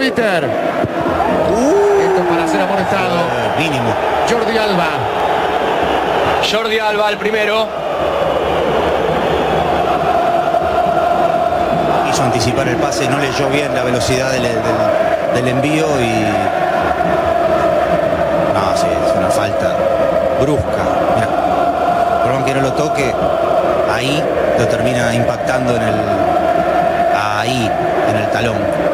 Víter. Esto para ser amonestado. Mínimo. Jordi Alba. Jordi Alba el primero. Quiso anticipar el pase, no leyó bien la velocidad del envío y... No, sí, es una falta brusca. Mirá, por más que no lo toque, ahí lo termina impactando en el talón.